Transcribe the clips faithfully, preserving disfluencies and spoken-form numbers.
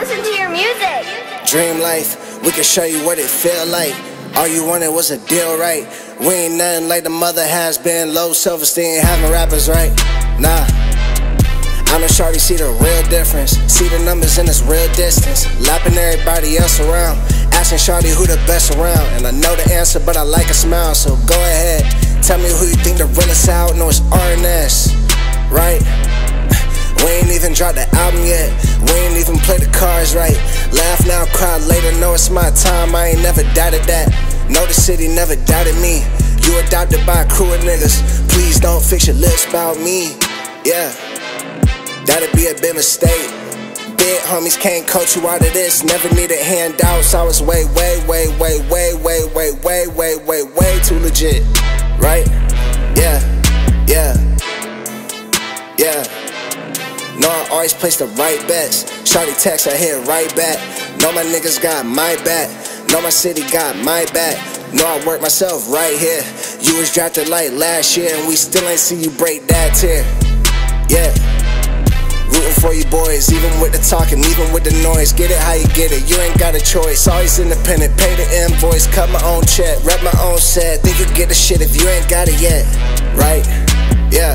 listen to your music. Dream life, we can show you what it feel like. All you wanted was a deal, right? We ain't nothing like the mother has been. Low self-esteem, having rappers, right? Nah, I'm a shorty, see the real difference. See the numbers in this real distance. Lapping everybody else around, asking shorty who the best around. And I know the answer, but I like a smile. So go ahead, tell me who you think the realest out. No, it's R N S, right? We ain't even dropped the album yet. We ain't even played the cards right. Laugh now, cry later. Know it's my time, I ain't never doubted that. Know the city never doubted me. You adopted by a crew of niggas. Please don't fix your lips about me. Yeah, that'd be a big mistake. Big homies can't coach you out of this. Never needed handouts. I was way, way, way, way, way, way, way, way, way, way, way too legit. Right? Yeah, yeah, yeah. Know I always place the right bets. Shawty text, I hit right back. Know my niggas got my back. Know my city got my back. Know I work myself right here. You was drafted like last year, and we still ain't see you break that tier. Yeah, rooting for you boys, even with the talking, even with the noise. Get it how you get it, you ain't got a choice. Always independent, pay the invoice, cut my own check, rep my own set. Think you get the shit if you ain't got it yet, right? Yeah,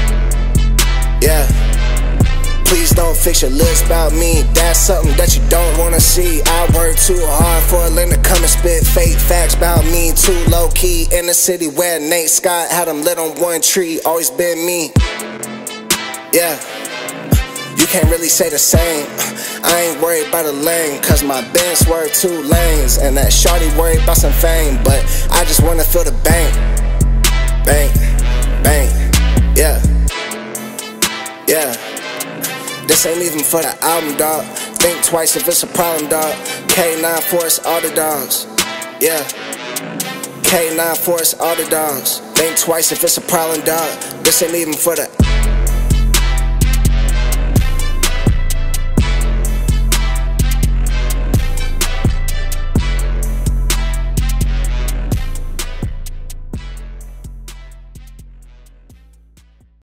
yeah. Please don't fix your lips about me. That's something that you don't wanna see. I work too hard for a lane to come and spit fake facts about me. Too low key in the city where Nate Scott had them lit on one tree. Always been me. Yeah, you can't really say the same. I ain't worried about a lane, cause my Benz work two lanes. And that shorty worried about some fame, but I just wanna feel the bang. Bang, bang, yeah, yeah. This ain't even for the album, dog. Think twice if it's a problem, dog. K nine Force, all the dogs. Yeah, K nine Force, all the dogs. Think twice if it's a problem, dog. This ain't even for the